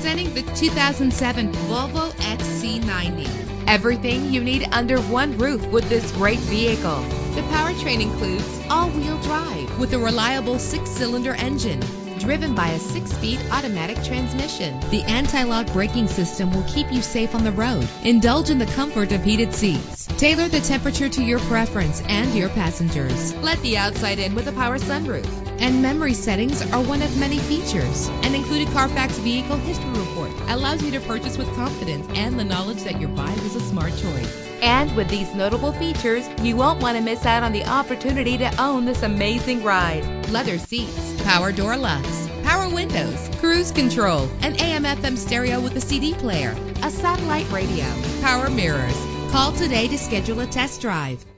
Presenting the 2007 Volvo XC90. Everything you need under one roof with this great vehicle. The powertrain includes all-wheel drive with a reliable 6-cylinder engine driven by a 6-speed automatic transmission. The anti-lock braking system will keep you safe on the road. Indulge in the comfort of heated seats. Tailor the temperature to your preference and your passengers. Let the outside in with a power sunroof. And memory settings are one of many features. An included Carfax Vehicle History Report allows you to purchase with confidence and the knowledge that your buy was a smart choice. And with these notable features, you won't want to miss out on the opportunity to own this amazing ride. Leather seats, power door locks, power windows, cruise control, an AM/FM stereo with a CD player, a satellite radio, power mirrors. Call today to schedule a test drive.